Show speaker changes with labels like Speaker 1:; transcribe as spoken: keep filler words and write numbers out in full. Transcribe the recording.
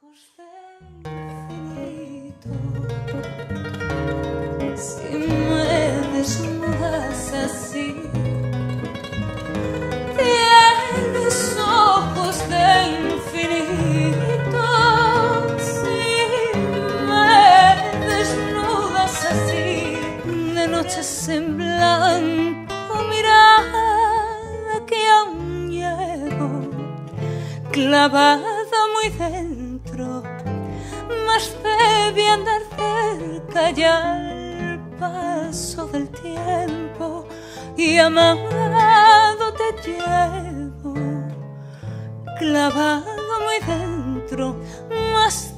Speaker 1: Si me desnudas así, tienes ojos de infinito. Si me desnudas así, de noches en blanco, mirada que aún llevo clavada muy dentro, más debe andar cerca ya al paso del tiempo, y amado te llevo clavado muy dentro, más